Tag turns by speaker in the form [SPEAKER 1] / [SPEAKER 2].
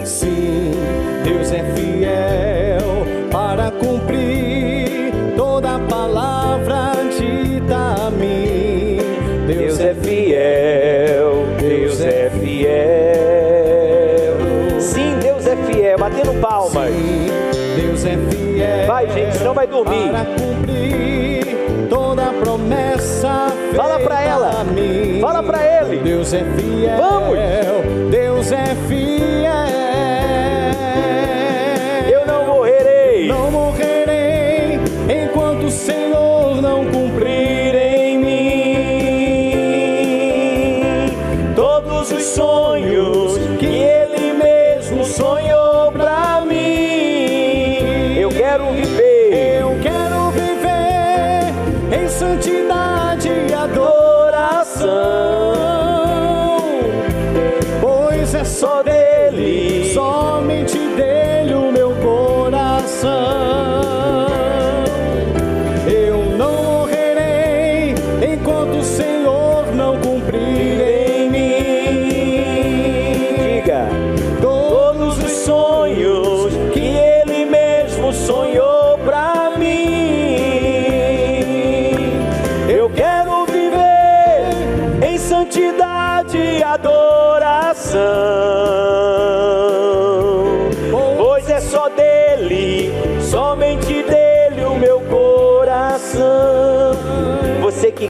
[SPEAKER 1] Sim, Deus é fiel para cumprir toda a palavra dita a mim.
[SPEAKER 2] Deus é fiel, Deus é fiel. Sim, Deus é fiel, batendo palmas.
[SPEAKER 1] Sim, Deus é fiel.
[SPEAKER 2] Vai, gente, senão vai dormir.
[SPEAKER 1] Para cumprir toda a promessa feita.
[SPEAKER 2] Fala pra ela,
[SPEAKER 1] a mim.
[SPEAKER 2] Fala pra ele.
[SPEAKER 1] Deus é fiel.
[SPEAKER 2] Vamos.
[SPEAKER 1] Deus é fiel.
[SPEAKER 2] Eu não morrerei.
[SPEAKER 1] Não morrerei enquanto o Senhor não cumprir em mim
[SPEAKER 2] Todos os sonhos que Ele mesmo sonhou pra mim. Eu quero viver.
[SPEAKER 1] Eu quero viver em santidade e adoração, pois é só dele, somente dele o meu coração. Eu não morrerei enquanto o Senhor não cumprir